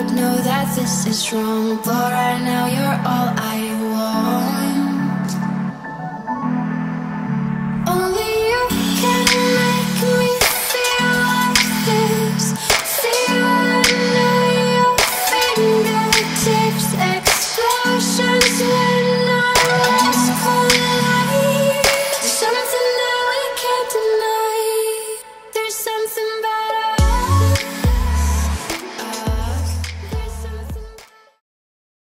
know that this is wrong, but right now you're all I want.